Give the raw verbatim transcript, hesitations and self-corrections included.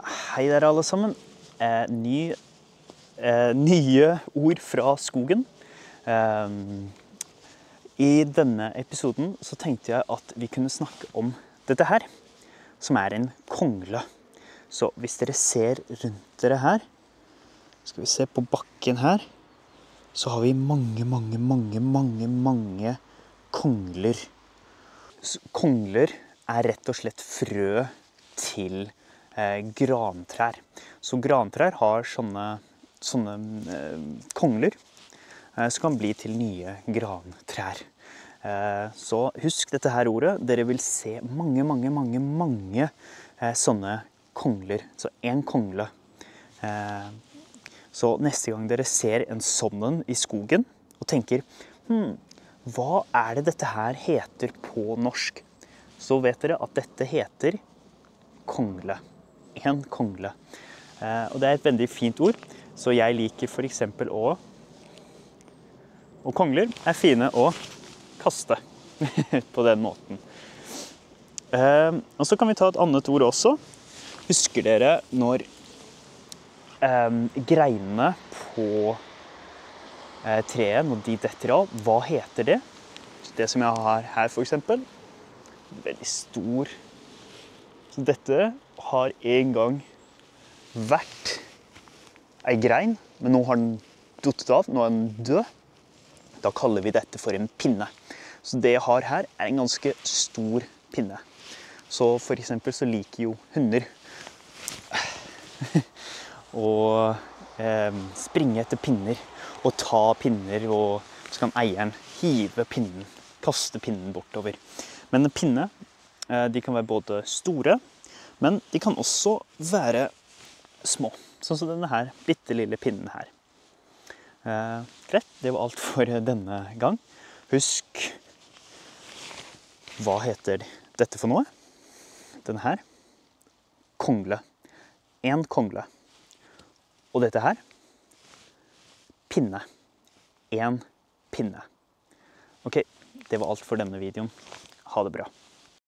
Hei der alle sammen. Eh, ny, eh, nye ord fra skogen. Eh, I denne episoden så tenkte jeg at vi kunne snakke om dette her, som er en kongle. Så hvis dere ser rundt dere her, skal vi se på bakken her, så har vi mange, mange, mange, mange, mange kongler. Så kongler er rett og slett frø til eh, grantrær. Så grantrær har sånne, sånne eh, kongler eh, som kan bli til nye grantrær. Eh, så husk dette her ordet. Dere vil se mange, mange, mange, mange eh, sånne kongler. Så en kongle. Eh, så neste gang dere ser en sånn i skogen og tenker, hmm, hva er det dette her heter på norsk? Så vet dere at dette heter kongle. En kongle. Eh, og det er et veldig fint ord, så jeg liker for eksempel å Og kongler er fine å kaste på den måten. Eh, og så kan vi ta et annet ord også. Husker dere når eh, greinene på eh, treet, når de detter av, hva heter det? Det som jeg har her for eksempel, veldig stor. Så dette har en gang vært en grein, men nå har den duttet av, nå er den død. Da kaller vi dette for en pinne. Så det jeg har her er en ganske stor pinne. Så for eksempel så liker jo hunder å eh, springe etter pinner og ta pinner, og så kan eieren hive pinnen, kaste pinnen bortover. Men en pinne, eh, de kan være både store, men de kan også være små. Sånn som denne her, bitte lille pinnen her. Eh, greit, det var alt for denne gang. Husk, hva heter dette for noe? Denne her, kongle. En kongle. Og dette her, pinne. En pinne. Ok, det var alt for denne videoen. Ha det bra.